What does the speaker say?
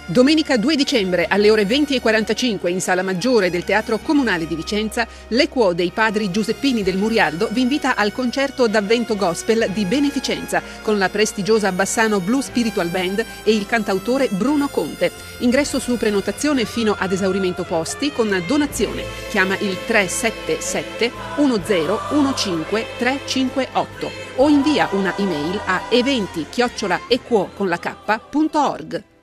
Domenica 2 dicembre alle ore 20:45 in Sala Maggiore del Teatro Comunale di Vicenza, l'Equo dei Padri Giuseppini del Murialdo vi invita al concerto d'avvento gospel di beneficenza con la prestigiosa Bassano Blue Spiritual Band e il cantautore Bruno Conte. Ingresso su prenotazione fino ad esaurimento posti con donazione. Chiama il 377 1015 358 o invia una email a eventi@equo.org.